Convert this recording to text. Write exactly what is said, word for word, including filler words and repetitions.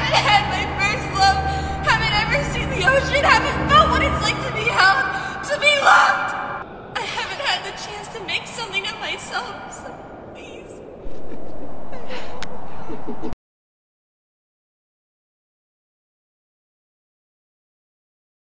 haven't had my first love, haven't ever seen the ocean, haven't felt what it's like to be held, to be loved. I haven't had the chance to make something of myself, so please.